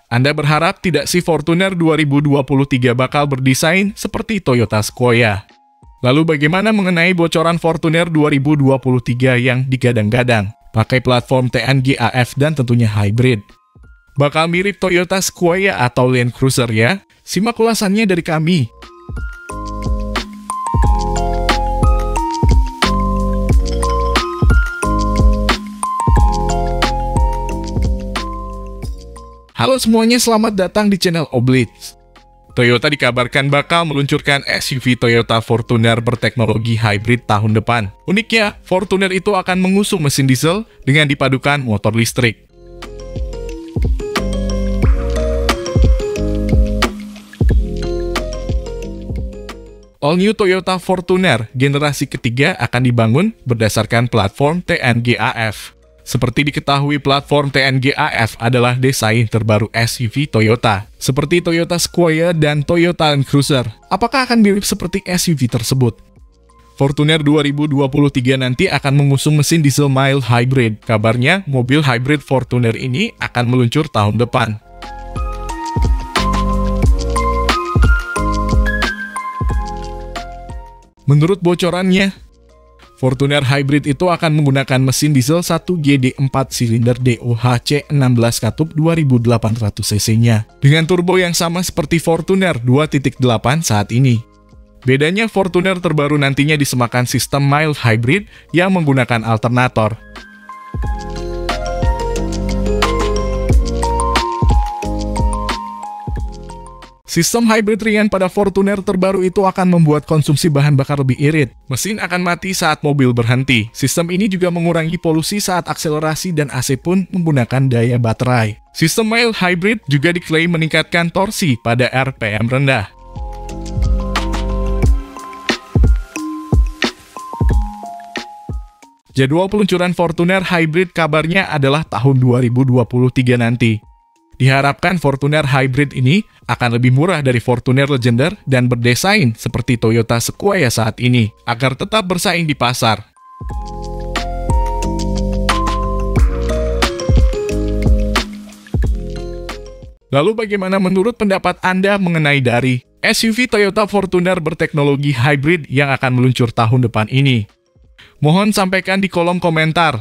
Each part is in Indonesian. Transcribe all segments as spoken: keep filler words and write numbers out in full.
Anda berharap tidak sih Fortuner dua ribu dua puluh tiga bakal berdesain seperti Toyota Sequoia? Lalu bagaimana mengenai bocoran Fortuner dua ribu dua puluh tiga yang digadang-gadang? Pakai platform T N G A F dan tentunya hybrid. Bakal mirip Toyota Sequoia atau Land Cruiser ya? Simak ulasannya dari kami. Halo semuanya, selamat datang di channel Oblitz. Toyota dikabarkan bakal meluncurkan S U V Toyota Fortuner berteknologi hybrid tahun depan. Uniknya, Fortuner itu akan mengusung mesin diesel dengan dipadukan motor listrik. All New Toyota Fortuner generasi ketiga akan dibangun berdasarkan platform T N G A F. Seperti diketahui, platform T N G A F adalah desain terbaru S U V Toyota, seperti Toyota Sequoia dan Toyota Land Cruiser. Apakah akan mirip seperti S U V tersebut? Fortuner dua ribu dua puluh tiga nanti akan mengusung mesin diesel mild hybrid. Kabarnya, mobil hybrid Fortuner ini akan meluncur tahun depan. Menurut bocorannya, Fortuner Hybrid itu akan menggunakan mesin diesel satu G D empat silinder D O H C enam belas katup dua ribu delapan ratus cc-nya, dengan turbo yang sama seperti Fortuner dua titik delapan saat ini. Bedanya, Fortuner terbaru nantinya disemakan sistem mild hybrid yang menggunakan alternator. Sistem hybrid ringan pada Fortuner terbaru itu akan membuat konsumsi bahan bakar lebih irit. Mesin akan mati saat mobil berhenti. Sistem ini juga mengurangi polusi saat akselerasi dan A C pun menggunakan daya baterai. Sistem mild hybrid juga diklaim meningkatkan torsi pada R P M rendah. Jadwal peluncuran Fortuner Hybrid kabarnya adalah tahun dua ribu dua puluh tiga nanti. Diharapkan Fortuner Hybrid ini akan lebih murah dari Fortuner Legender dan berdesain seperti Toyota Sequoia saat ini, agar tetap bersaing di pasar. Lalu bagaimana menurut pendapat Anda mengenai dari S U V Toyota Fortuner berteknologi hybrid yang akan meluncur tahun depan ini? Mohon sampaikan di kolom komentar.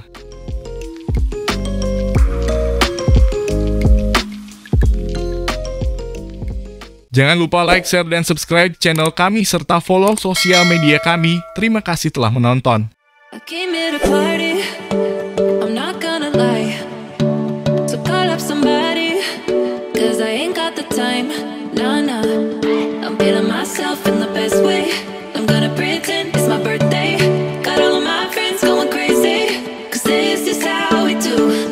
Jangan lupa like, share, dan subscribe channel kami serta follow sosial media kami. Terima kasih telah menonton. I came here to party, I'm not gonna lie. So call up somebody, cause I ain't got the time. Nah, nah, I'm feeling myself in the best way. I'm gonna pretend it's my birthday. Got all of my friends going crazy, cause this is how we do.